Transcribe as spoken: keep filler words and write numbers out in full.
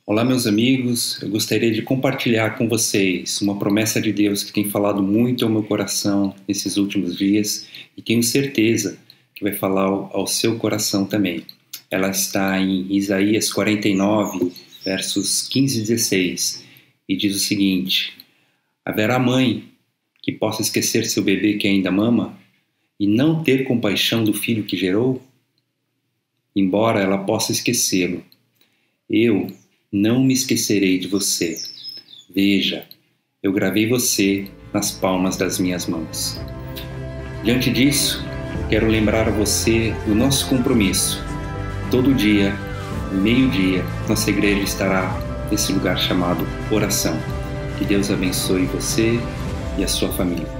Olá, meus amigos. Eu gostaria de compartilhar com vocês uma promessa de Deus que tem falado muito ao meu coração nesses últimos dias e tenho certeza que vai falar ao, ao seu coração também. Ela está em Isaías quarenta e nove, versos quinze e dezesseis, e diz o seguinte: haverá mãe que possa esquecer seu bebê que ainda mama e não ter compaixão do filho que gerou? Embora ela possa esquecê-lo, eu não me esquecerei de você. Veja, eu gravei você nas palmas das minhas mãos. Diante disso, quero lembrar a você do nosso compromisso. Todo dia, meio-dia, nossa igreja estará nesse lugar chamado oração. Que Deus abençoe você e a sua família.